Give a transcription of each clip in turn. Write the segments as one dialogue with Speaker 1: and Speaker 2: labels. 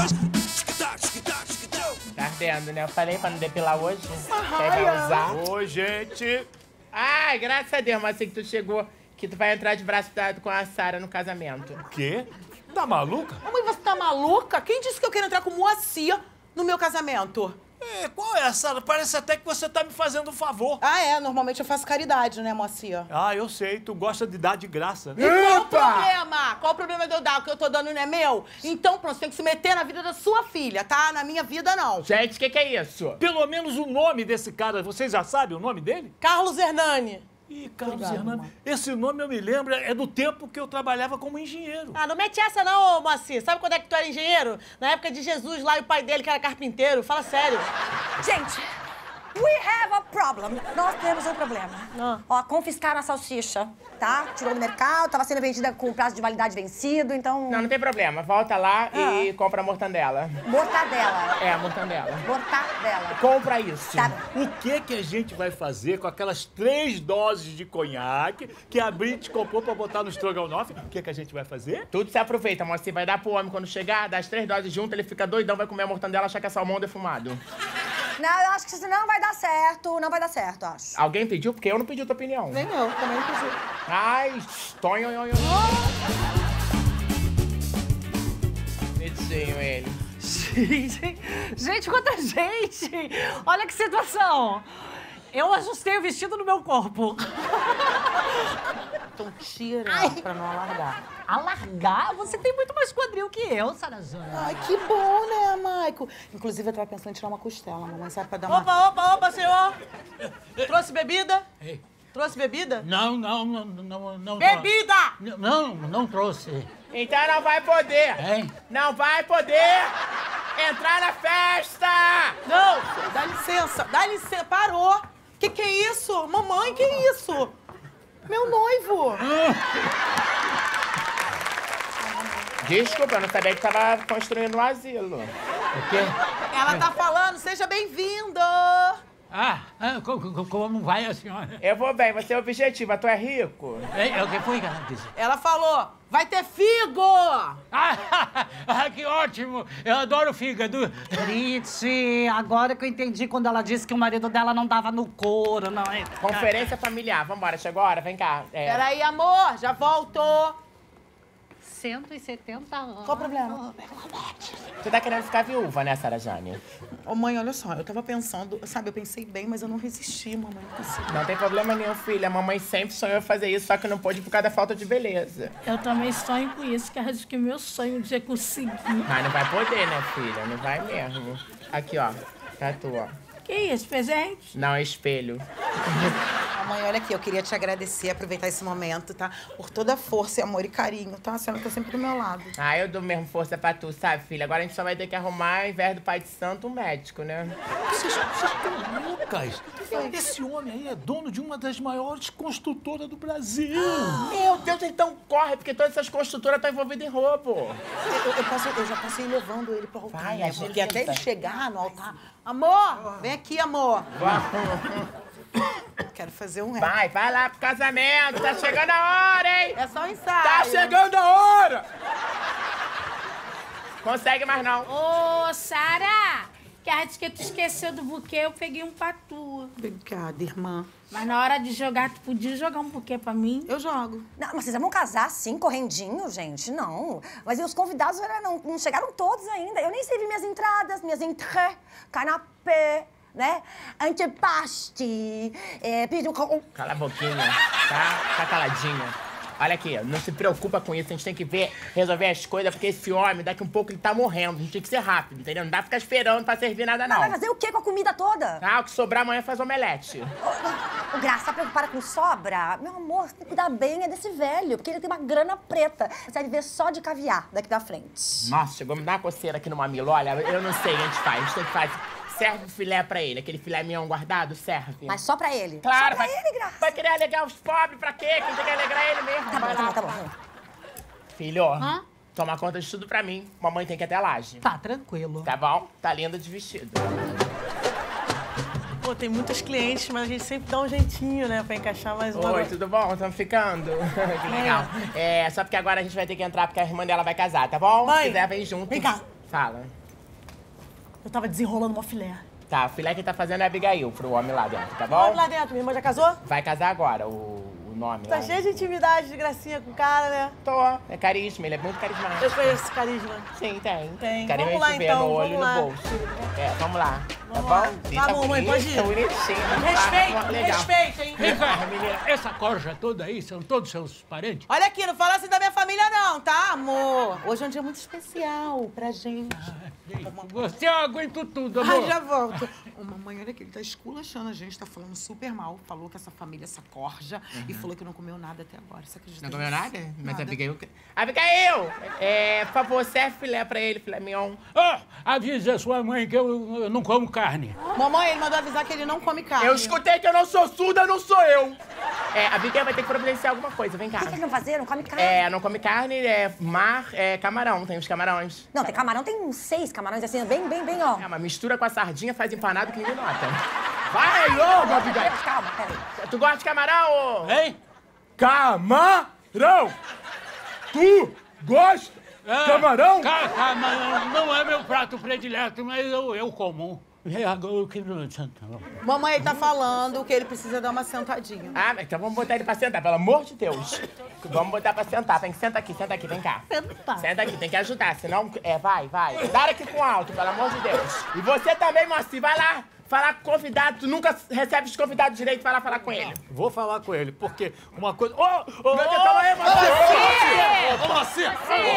Speaker 1: Tá ardendo, né? Eu falei pra não depilar hoje. Quem vai usar?
Speaker 2: Oi, gente.
Speaker 1: Ai, graças a Deus, mas assim que tu chegou, que tu vai entrar de braço dado com a Sara no casamento.
Speaker 2: O quê? Tá maluca?
Speaker 3: Mãe, você tá maluca? Quem disse que eu quero entrar com Moacir no meu casamento?
Speaker 2: Qual é, Sara? Parece até que você tá me fazendo um favor.
Speaker 3: Ah, é. Normalmente eu faço caridade, né, Moacir?
Speaker 2: Ah, eu sei. Tu gosta de dar de graça.
Speaker 3: E qual o problema? Qual o problema de eu dar? O que eu tô dando não é meu? Então, pronto, você tem que se meter na vida da sua filha, tá? Na minha vida, não.
Speaker 1: Gente, o que é isso?
Speaker 2: Pelo menos o nome desse cara, vocês já sabem o nome dele?
Speaker 3: Carlos Hernani.
Speaker 2: Ih, Carlos
Speaker 3: Obrigada,
Speaker 2: Hernani.
Speaker 3: mamãe.
Speaker 2: Esse nome eu me lembro, é do tempo que eu trabalhava como engenheiro.
Speaker 4: Ah, não mete essa não, ô Moacir. Sabe quando é que tu era engenheiro? Na época de Jesus lá e o pai dele, que era carpinteiro. Fala sério.
Speaker 5: Gente, we have a problem. Nós temos um problema. Ó, confiscaram a salsicha, tá? Tirou do mercado, tava sendo vendida com o prazo de validade vencido, então...
Speaker 1: Não tem problema. Volta lá e compra a mortandela.
Speaker 5: Mortadela.
Speaker 1: É, a mortandela.
Speaker 5: Mortadela.
Speaker 1: Compra isso.
Speaker 5: Tá.
Speaker 2: O que a gente vai fazer com aquelas 3 doses de conhaque que a Brit comprou pra botar no estrogonofe? O que a gente vai fazer?
Speaker 1: Tudo se aproveita, mas você vai dar pro homem quando chegar, dá as 3 doses junto, ele fica doidão, vai comer a mortandela, achar que é salmão defumado.
Speaker 5: Não, eu acho que isso não vai dar certo. Não vai dar certo, acho.
Speaker 1: Alguém pediu? Porque eu não pedi a tua opinião.
Speaker 3: Nem eu, também não pedi.
Speaker 1: Ai, tonho. Bonitinho ele.
Speaker 4: Gente, quanta gente! Olha que situação! Eu ajustei o vestido no meu corpo.
Speaker 3: Então tira pra não alargar.
Speaker 4: Alargar? Você tem muito mais quadril que eu, Sarajana.
Speaker 3: Ai, que bom, né, Maico? Inclusive, eu tava pensando em tirar uma costela, mamãe. Sabe pra dar uma...
Speaker 4: Opa, senhor! Trouxe bebida?
Speaker 6: Ei.
Speaker 4: Trouxe bebida?
Speaker 6: Não.
Speaker 4: Bebida!
Speaker 6: Não trouxe.
Speaker 1: Então não vai poder.
Speaker 6: Hein?
Speaker 1: Não vai poder entrar na festa.
Speaker 3: Não, dá licença, parou. Que é isso? Mamãe, que é isso? Meu noivo.
Speaker 1: Desculpa, eu não sabia que tava construindo um asilo.
Speaker 6: O quê?
Speaker 3: Ela tá falando, seja bem-vindo.
Speaker 6: Como vai a senhora?
Speaker 1: Eu vou bem, você é objetivo, tu é rico.
Speaker 6: O que foi que ela disse?
Speaker 3: Ela falou, vai ter figo.
Speaker 6: Que ótimo! Eu adoro fígado.
Speaker 4: Triste, agora que eu entendi quando ela disse que o marido dela não dava no couro, não é?
Speaker 1: Conferência familiar, vambora, chegou a hora, vem cá.
Speaker 3: Peraí, amor, já voltou.
Speaker 4: 170 anos.
Speaker 3: Qual o problema?
Speaker 1: Você tá querendo ficar viúva, né, Sarajane?
Speaker 3: Ô, mãe, olha só, eu tava pensando, sabe, eu pensei bem, mas eu não resisti, mamãe, não consigo.
Speaker 1: Não tem problema nenhum, filha. A mamãe sempre sonhou fazer isso, só que não pôde por causa da falta de beleza.
Speaker 7: Eu também sonho com isso, que acho que meu sonho um dia conseguir.
Speaker 1: Mas não vai poder, né, filha? Não vai mesmo. Aqui, ó. Tatu, ó.
Speaker 7: Que isso, presente?
Speaker 1: Não, é espelho.
Speaker 3: Mãe, olha aqui, eu queria te agradecer, aproveitar esse momento, tá? Por toda a força, amor e carinho, tá? A senhora tá sempre do meu lado.
Speaker 1: Ah, eu dou mesmo força pra tu, sabe, filha? Agora a gente só vai ter que arrumar, ao invés do pai de santo, um médico, né?
Speaker 2: Vocês estão loucas? Esse homem aí é dono de uma das maiores construtoras do Brasil.
Speaker 1: Meu Deus, então corre, porque todas essas construtoras estão envolvidas em roubo.
Speaker 3: Eu já passei levando ele pro altar,
Speaker 1: Vai,
Speaker 3: né?
Speaker 1: agiliza.
Speaker 3: Porque até ele chegar no altar... Amor, vem aqui, amor. Quero fazer um rap.
Speaker 1: Vai lá pro casamento, tá chegando a hora, hein?
Speaker 3: É só um ensaio.
Speaker 1: Tá chegando a hora! Consegue mais não.
Speaker 7: Ô, Sara, que acho que tu esqueceu do buquê, eu peguei um pra tu.
Speaker 3: Obrigada, irmã.
Speaker 7: Mas na hora de jogar, tu podia jogar um buquê pra mim?
Speaker 3: Eu jogo.
Speaker 5: Não, mas vocês vão casar assim, correndinho, gente? Não. Mas e os convidados não chegaram todos ainda. Eu nem servi minhas entradas, minhas entrées, canapé, né? Antepaste, pediu...
Speaker 1: Cala a boquinha, tá? Tá caladinha. Olha aqui, não se preocupa com isso, a gente tem que resolver as coisas, porque esse homem, daqui um pouco, ele tá morrendo. A gente tem que ser rápido, entendeu? Não dá pra ficar esperando pra servir nada, não.
Speaker 5: Vai fazer o quê com a comida toda?
Speaker 1: Ah, o que sobrar amanhã faz omelete.
Speaker 5: O Graça, tá preocupada com sobra? Meu amor, você tem que cuidar bem desse velho, porque ele tem uma grana preta. Você vai viver só de caviar daqui pra frente.
Speaker 1: Nossa, chegou a me dar uma coceira aqui no mamilo. Olha, eu não sei, a gente tem que fazer. Serve o filé pra ele, aquele filé mignon guardado, serve.
Speaker 5: Mas só pra ele?
Speaker 1: Claro,
Speaker 5: só pra ele, Graça.
Speaker 1: Vai querer alegrar os pobres pra quê? Quem tem que alegrar ele mesmo.
Speaker 5: Tá bom.
Speaker 1: Filho, toma conta de tudo pra mim. Mamãe tem que ir até a laje.
Speaker 4: Tá, tranquilo.
Speaker 1: Tá bom? Tá linda de vestido.
Speaker 4: Pô, tem muitos clientes, mas a gente sempre dá um jeitinho, né? Pra encaixar mais uma...
Speaker 1: Oi, tudo bom? Estamos ficando? Que legal. Só porque agora a gente vai ter que entrar porque a irmã dela vai casar, tá bom?
Speaker 3: Mãe,
Speaker 1: Se quiser, vem junto.
Speaker 3: Vem cá.
Speaker 1: Fala.
Speaker 3: Eu tava desenrolando uma filé.
Speaker 1: Tá, o filé que tá fazendo é Abigail pro homem lá dentro, tá bom?
Speaker 3: Vamos lá dentro, minha irmã já casou?
Speaker 1: Vai casar agora, o nome
Speaker 3: Tá
Speaker 1: lá.
Speaker 3: cheio de intimidade, de gracinha com o cara, né?
Speaker 1: Tô. É carisma, ele é muito carismático.
Speaker 3: Eu conheço esse carisma.
Speaker 1: Sim, tem.
Speaker 3: Tem.
Speaker 1: Carisma
Speaker 3: Vamos lá,
Speaker 1: a gente vê
Speaker 3: então,
Speaker 1: no olho e
Speaker 3: vamos lá.
Speaker 1: no bolso. É, vamos lá.
Speaker 3: Vamos
Speaker 1: tá
Speaker 3: lá.
Speaker 1: bom?
Speaker 3: Tá bom, mãe, pode ir.
Speaker 1: Tá bonitinho.
Speaker 3: Respeito, respeito, hein?
Speaker 6: Vem cá, essa corja toda aí são todos seus parentes?
Speaker 3: Olha aqui, não fala assim da minha família não, tá, amor? Hoje é um dia muito especial pra gente.
Speaker 6: Você eu aguento tudo, amor.
Speaker 3: Ai, já volto. Ô, mamãe, olha aqui, ele tá esculachando a gente, tá falando super mal. Falou que essa família, essa corja, e falou que não comeu nada até agora. Você acredita
Speaker 1: Não comeu
Speaker 3: nisso?
Speaker 1: nada? Mas
Speaker 3: Nada.
Speaker 1: Abigail... Abigail! Por favor, serve filé pra ele, filé mignon.
Speaker 6: Ah, avisa a sua mãe que eu não como carne.
Speaker 3: Mamãe, ele mandou avisar que ele não come carne.
Speaker 1: Eu escutei que eu não sou surda, não sou eu. A Abigail vai ter que providenciar alguma coisa, vem cá.
Speaker 5: O que eles não fazer? Não come carne?
Speaker 1: Não come carne, mar, camarão, tem os camarões.
Speaker 5: Não, tem camarão, tem uns 6 camarões assim, bem, ó.
Speaker 1: Mas mistura com a sardinha, faz empanado que ninguém nota. Vai logo, Abigail!
Speaker 5: Calma, peraí.
Speaker 1: Tu gosta de camarão, ô?
Speaker 6: Hein?
Speaker 1: Camarão! Tu gosta de camarão?
Speaker 6: Camarão não é meu prato predileto, mas eu como.
Speaker 3: Mamãe, ele tá falando que ele precisa dar uma sentadinha.
Speaker 1: Mas então vamos botar ele pra sentar, pelo amor de Deus. Vamos botar pra sentar. Senta aqui, vem cá. Senta aqui, tem que ajudar, senão... vai. Dá aqui com alto, pelo amor de Deus. E você também, Moacir, vai lá. Falar com o convidado, tu nunca recebe os convidados direito, vai lá falar com ele.
Speaker 2: Vou falar com ele, porque uma coisa...
Speaker 1: Meu Deus, calma aí, Moacir!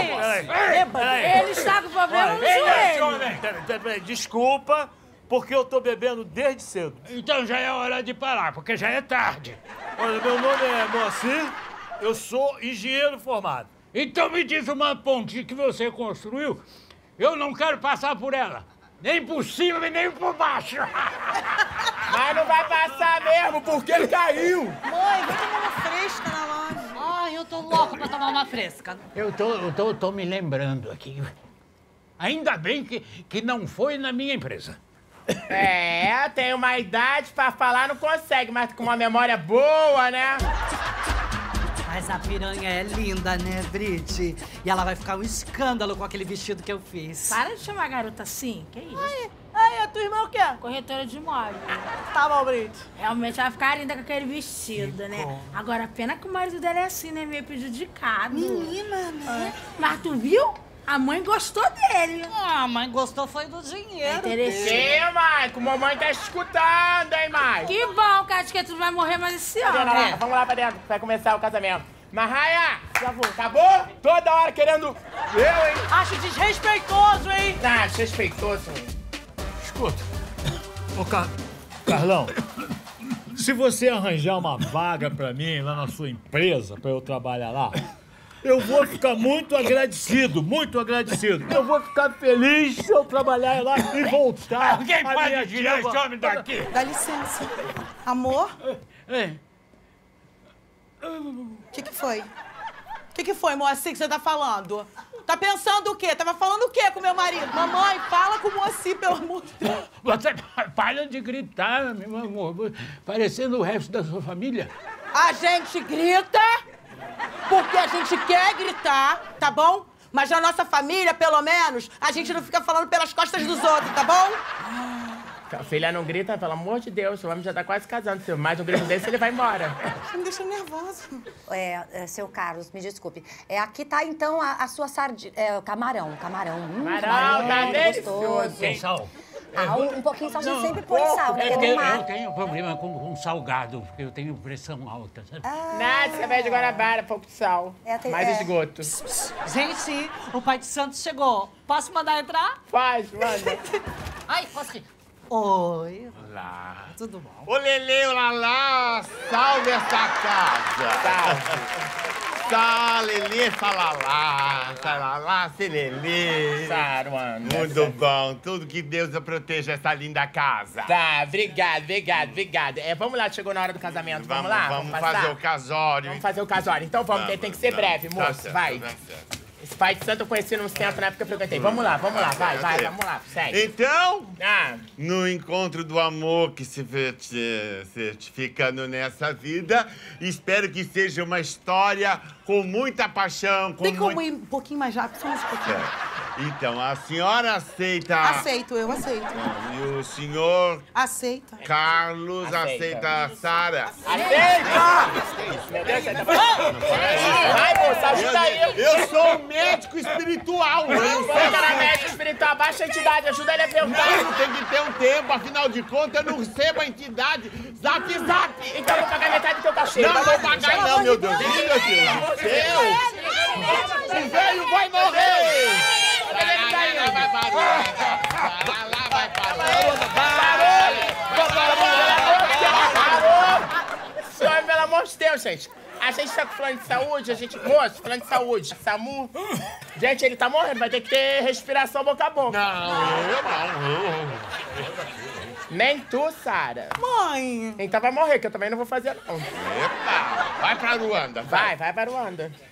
Speaker 7: Ele está com problema no joelho.
Speaker 2: Peraí, desculpa, porque eu tô bebendo desde cedo.
Speaker 6: Então já é hora de parar, porque já é tarde.
Speaker 2: Olha, meu nome é Moacir, eu sou engenheiro formado.
Speaker 6: Então me diz uma ponte que você construiu, eu não quero passar por ela. Nem por cima e nem por baixo.
Speaker 1: Mas não vai passar mesmo, porque ele caiu.
Speaker 3: Mãe, vem tomar uma fresca na loja.
Speaker 4: Ai, eu tô louca pra tomar uma fresca.
Speaker 6: Eu tô me lembrando aqui. Ainda bem que não foi na minha empresa.
Speaker 1: Tem uma idade pra falar, não consegue, mas com uma memória boa, né?
Speaker 4: Mas a piranha é linda, né, Brit? E ela vai ficar um escândalo com aquele vestido que eu fiz.
Speaker 7: Para de chamar a garota assim. Que isso?
Speaker 3: Aí, a tua irmã o quê?
Speaker 7: Corretora de imóvel.
Speaker 3: Tá bom, Brit.
Speaker 7: Realmente ela vai ficar linda com aquele vestido, né? Agora, pena que o marido dela é assim, né? Meio prejudicado.
Speaker 3: Menina, né?
Speaker 7: Mas tu viu? A mãe gostou dele.
Speaker 4: Ah, a mãe gostou foi do dinheiro.
Speaker 7: Interessante.
Speaker 1: Sim, Maico, mamãe tá escutando, hein, Maico?
Speaker 7: Que bom, que acho que tu vai morrer mais esse ano.
Speaker 1: Vamos lá pra dentro, vai começar o casamento. Marraia, acabou? Toda hora querendo eu, hein?
Speaker 3: Acho desrespeitoso, hein?
Speaker 1: Desrespeitoso.
Speaker 2: Escuta, Carlão, se você arranjar uma vaga pra mim lá na sua empresa, pra eu trabalhar lá, eu vou ficar muito agradecido, muito agradecido. Eu vou ficar feliz se eu trabalhar lá e voltar.
Speaker 6: Alguém
Speaker 2: a
Speaker 6: pode
Speaker 2: minha
Speaker 6: tirar
Speaker 2: diva.
Speaker 6: esse homem daqui?
Speaker 3: Dá licença. Amor, o que foi? O que foi, Moacir, que você tá falando? Tá pensando o quê? Tava falando o quê com meu marido? Mamãe, fala com o Moacir, pelo amor de Deus.
Speaker 6: Você para de gritar, meu amor, parecendo o resto da sua família.
Speaker 3: A gente grita porque a gente quer gritar, tá bom? Mas na nossa família, pelo menos, a gente não fica falando pelas costas dos outros, tá bom?
Speaker 1: A filha não grita, pelo amor de Deus, o homem já tá quase casando. Se mais um grito desse, ele vai embora.
Speaker 3: Você me deixa nervosa.
Speaker 5: Seu Carlos, me desculpe. Aqui tá, então, a sua sardinha... camarão.
Speaker 1: Camarão,
Speaker 5: Camarão,
Speaker 1: tá
Speaker 5: gostoso.
Speaker 6: Tem sal?
Speaker 5: Um pouquinho de sal, a gente sempre põe sal, né?
Speaker 6: É porque
Speaker 5: No mar.
Speaker 6: eu tenho problema com salgado, porque eu tenho pressão alta, sabe?
Speaker 1: Nada, cerveja de Guanabara, pouco de sal. Mais esgoto.
Speaker 4: Gente, o pai de Santos chegou. Posso mandar entrar?
Speaker 1: Faz, manda.
Speaker 4: Ai, posso ir? Oi.
Speaker 8: Olá.
Speaker 4: Tudo bom?
Speaker 8: Ô, Lelê, olá, salve essa casa. Salelê, salalá, selelê.
Speaker 1: Saruana.
Speaker 8: Muito bom, tudo que Deus proteja essa linda casa.
Speaker 1: Tá, obrigado. Vamos lá, chegou na hora do casamento, vamos lá?
Speaker 8: Vamos
Speaker 1: passar?
Speaker 8: fazer o casório.
Speaker 1: Vamos fazer o casório. Então vamos, tem que ser breve,
Speaker 8: Tá
Speaker 1: moço,
Speaker 8: certo,
Speaker 1: vai.
Speaker 8: tá certo.
Speaker 1: Esse pai de santo eu conheci num centro na época que eu frequentei. Vamos lá, vai, vamos lá, segue.
Speaker 8: Então,
Speaker 1: Ah,
Speaker 8: no encontro do amor que se certificando nessa vida, espero que seja uma história com muita paixão, com
Speaker 3: Tem como
Speaker 8: muito...
Speaker 3: ir um pouquinho mais rápido? Só mais um pouquinho.
Speaker 8: Então, a senhora aceita...
Speaker 3: Aceito, eu aceito.
Speaker 8: E o senhor
Speaker 3: Aceita.
Speaker 8: Carlos aceita a Sara?
Speaker 1: Aceita! Meu Deus, você tá fazendo... Vai, moça, ajuda aí.
Speaker 8: Eu sou um médico espiritual.
Speaker 1: Não foi cara médico espiritual, baixa a entidade, ajuda ele a perguntar.
Speaker 8: Não, tem que ter um tempo, afinal de contas, eu não recebo a entidade. Zap, zap!
Speaker 1: Então eu vou pagar metade do teu cachê.
Speaker 8: Não vou pagar não, meu Deus. Meu Deus. O velho vai morrer! Vai
Speaker 1: Parou! Senhor, pelo amor de Deus, gente. A gente tá com plano de saúde, a gente... Moço, plano de saúde, SAMU. Gente, ele tá morrendo, vai ter que ter respiração boca a boca.
Speaker 8: Não, eu não.
Speaker 1: Nem tu, Sara.
Speaker 3: Mãe.
Speaker 1: Então vai morrer, que eu também não vou fazer, não.
Speaker 8: Epa! Vai pra Luanda.
Speaker 1: Vai pra Luanda.